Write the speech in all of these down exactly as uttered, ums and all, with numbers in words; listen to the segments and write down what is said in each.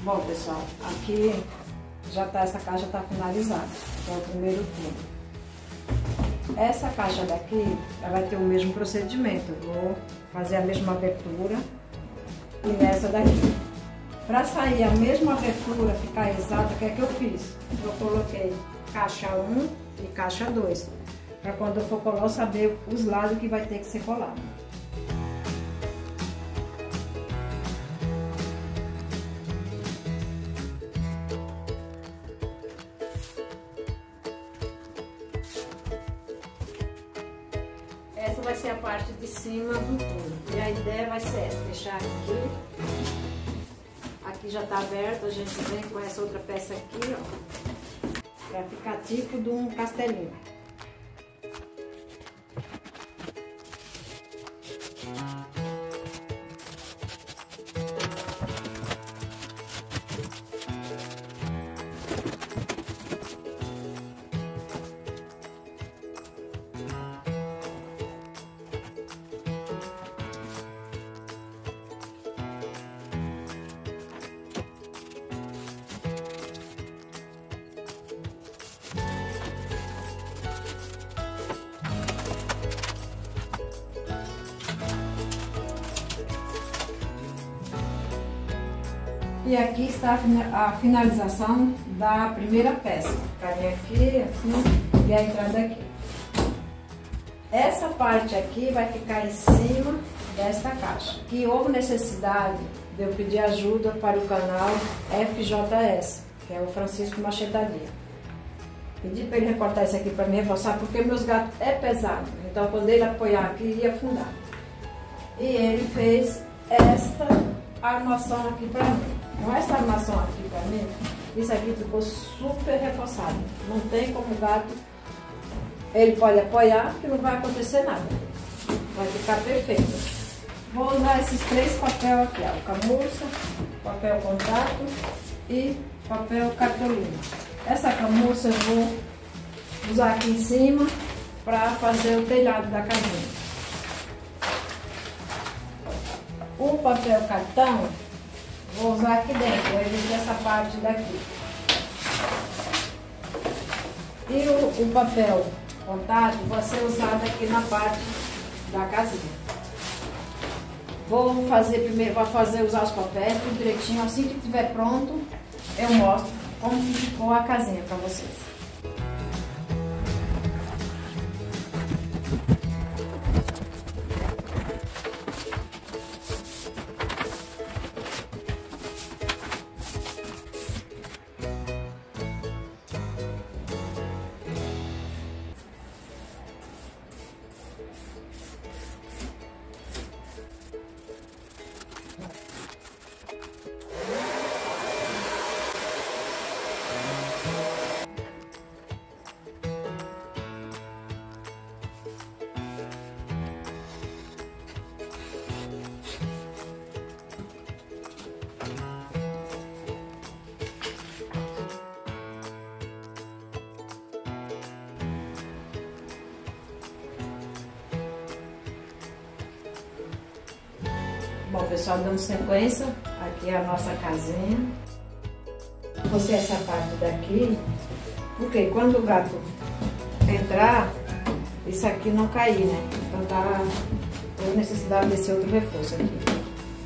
Bom, pessoal, aqui já tá, essa caixa está finalizada, é o primeiro turno. Essa caixa daqui, ela vai ter o mesmo procedimento. Eu vou fazer a mesma abertura e nessa daqui. Para sair a mesma abertura, ficar exata, o que é que eu fiz? Eu coloquei caixa um e caixa dois, para quando eu for colar, eu saber os lados que vai ter que ser colado. Essa vai ser a parte de cima do tubo. E a ideia vai ser essa, deixar aqui. Aqui já tá aberto, a gente vem com essa outra peça aqui, ó. Pra ficar tipo de um castelinho. E aqui está a finalização da primeira peça. Ficaria aqui, assim, e a entrada aqui. Essa parte aqui vai ficar em cima desta caixa. Que houve necessidade de eu pedir ajuda para o canal F J S, que é o Francisco Machetaria. Pedi para ele recortar isso aqui para mim reforçar, porque meus gatos é pesado. Então, quando ele apoiar aqui, iria afundar. E ele fez esta armação aqui para mim. Com essa armação aqui pra mim, isso aqui ficou super reforçado. Não tem como o gato, ele pode apoiar que não vai acontecer nada. Vai ficar perfeito. Vou usar esses três papéis aqui, ó, o camurça, papel contato e papel cartolina. Essa camurça eu vou usar aqui em cima para fazer o telhado da casinha. O papel cartão vou usar aqui dentro, vou evitar essa parte daqui. E o, o papel contato vai ser usado aqui na parte da casinha. Vou fazer primeiro, vou fazer usar os papéis tudo direitinho. Assim que estiver pronto, eu mostro como ficou a casinha para vocês. Bom, pessoal, dando sequência, aqui é a nossa casinha. Vou cozer essa parte daqui, porque quando o gato entrar, isso aqui não cair, né? Então tá por necessidade desse outro reforço aqui.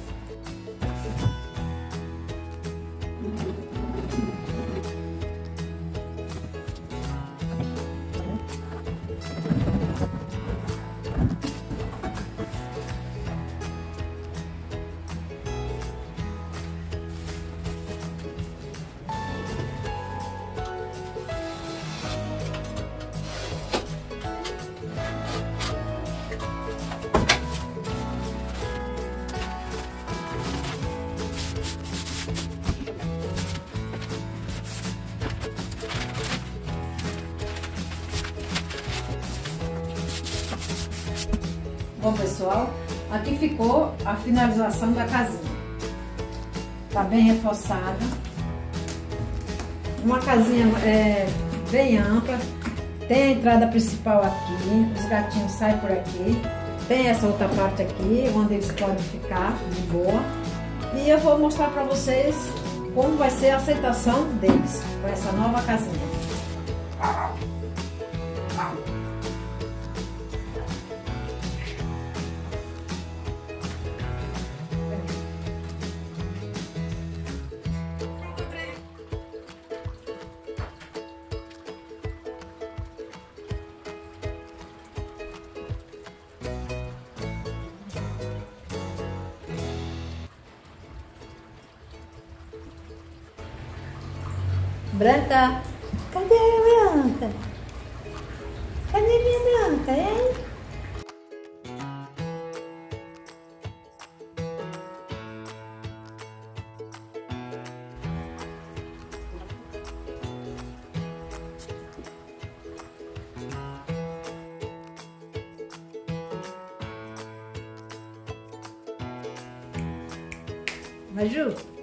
Bom, pessoal, aqui ficou a finalização da casinha. Tá bem reforçada. Uma casinha é, bem ampla. Tem a entrada principal aqui, os gatinhos saem por aqui. Tem essa outra parte aqui, onde eles podem ficar de boa. E eu vou mostrar para vocês como vai ser a aceitação deles com essa nova casinha. Branca, cadê a Branca? Cadê minha Branca, hein? Maju?